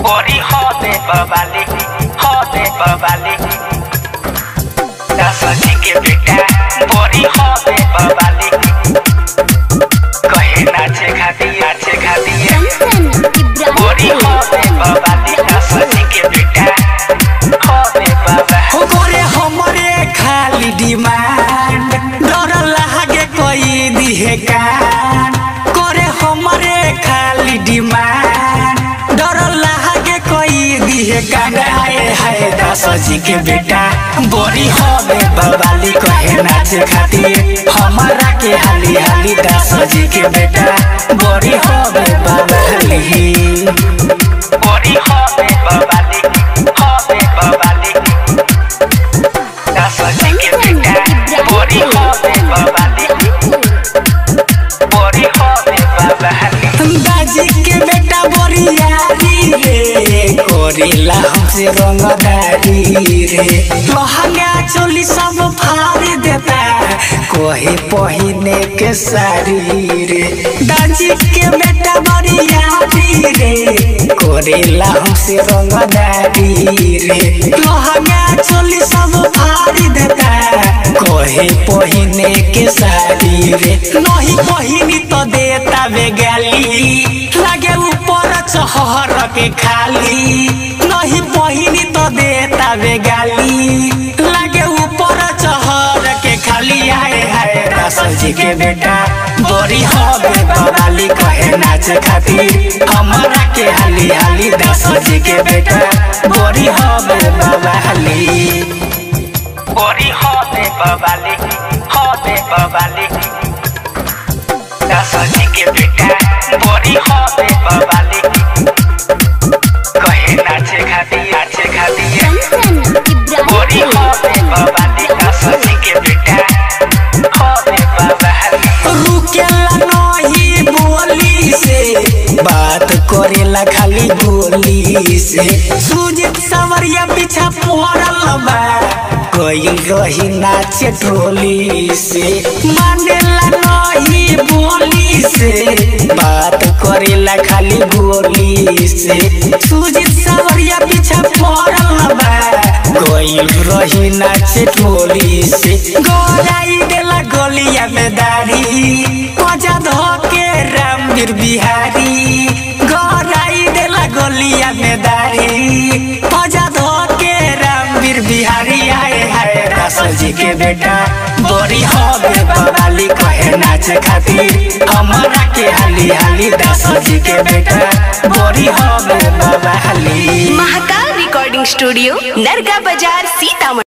Bori hote babali दस जी के बेटा बोरी होते बबाली कहे नाचे खाती बोरी होते बबाली दस जी के बेटा होते बाबा हो गोरे हमरे खाली डिमांड डर लागे कोई दिहे कान करे हमरे खाली डिमांड डर लागे कोई दिहे कान आए हाय दस जी के बेटा बोरी होवे बबाली कहे नाचे खातिर हमारा के हाली हाली दस जी के बेटा बोरी होवे बबाली बोरी होते बबाली दस जी के बेटा बोरी होते बबाली दाजी के बेटा बोरियारी रे कोरिला हमसे रंगदारी रे लहंगा चोली सब फाड़ देता कोहे पहिने के साड़ी रे दाजी के बेटा बोरियारी रे कोरिला हमसे रंगदारी रे लहंगा चोली सब फाड़ देता कोहे पहिने के साड़ी रे नहीं पहिनी तो देता बेगाली लागे ऊपर चहर के खाली नहीं पहिनी तो देता बेगाली लागे ऊपर चहर के खाली आए हाय दस जी के बेटा बोरी होवे बबाली कहे नाचे खातिर हमारा के हाली हाली दस जी के बेटा बोरी होवे बबाली बोरी होते बबाली दस जी के बेटा बोरी होते बबाली कहे नाचे खाती बोरी होते बबाली दस जी के बेटा होते बबाली रुकेला नहीं बोली से बात करेला खाली गोली से सुजित सवरिया पीछा पड़ल बा कोई रही नाचे टोली से मानेला नहीं बोली से बात करेला खाली गोली से सुजित सवरिया पीछा पड़ल बा कोई रही नाचे टोली से गोराई देला गोलिया में दाढ़ी पजा धोके रामवीर बिहारी गोराई देला गोलिया में दाढ़ी पजा धोके रामवीर बिहारी आए हाय दस जी के बेटा बोरी होवे बबाली कहे नाचे खातिर हमारा के हाली हाली दस जी के बेटा बोरी होवे बबाली महाकाल रिकॉर्डिंग स्टूडियो नरगा बाजार सीतामढ़ी।